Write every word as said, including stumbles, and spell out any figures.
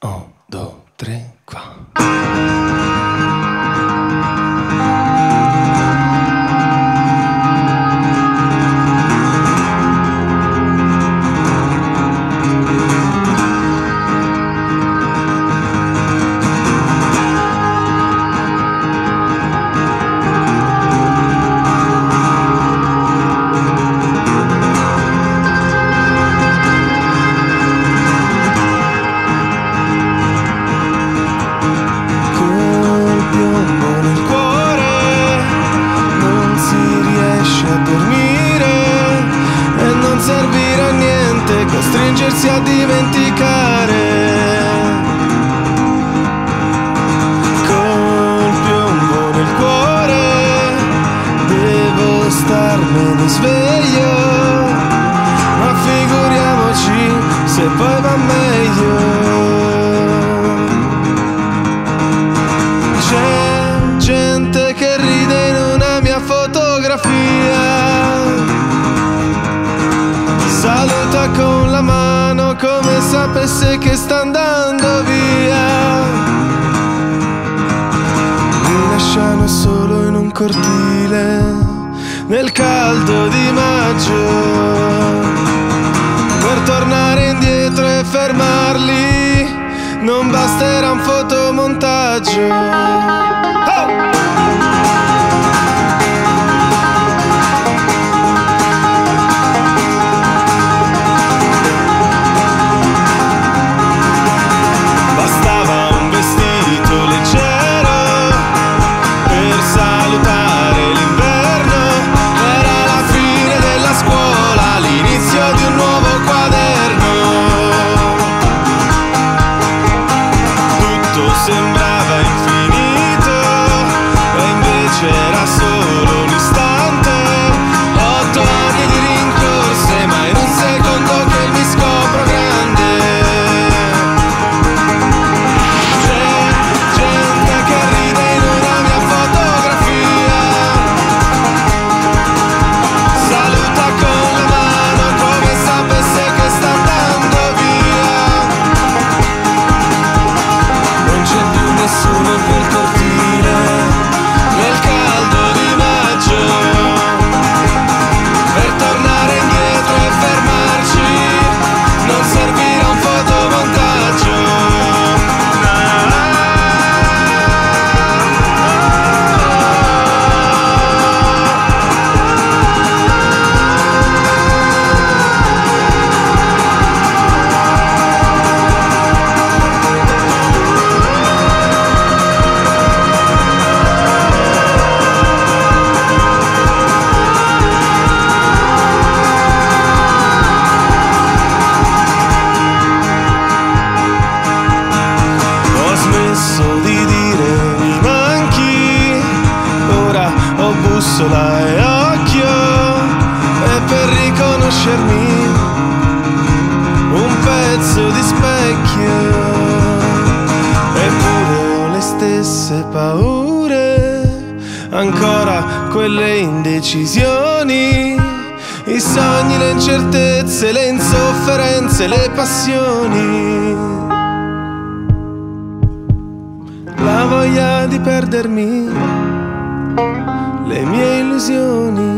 Un, due, tre, qua. Servirà a niente costringersi a dimenticare. Col piombo nel cuore devo starmene sveglio, ma figuriamoci se poi va meglio. C'è gente che ride in una mia fotografia, saluta con la mano come sapesse che sta andando via. Mi lasciano solo in un cortile nel caldo di maggio, per tornare indietro e fermarli non basterà un fotomontaggio. Oh! Sembrava infinito e invece era solo un istante. Otto anni di rincorse, ma in un secondo che mi scopro grande. C'è gente che ride in una mia fotografia, saluta con la mano come sapesse che sta andando via. Nessuno in quel cortile nel caldo di maggio, per tornare indietro e fermarci non servirà un fotomontaggio. Di dire mi manchi, ora ho bussola e occhio, e per riconoscermi un pezzo di specchio. Eppure ho le stesse paure, ancora quelle indecisioni, i sogni, le incertezze, le insofferenze, le passioni. La voglia di perdermi, le mie illusioni.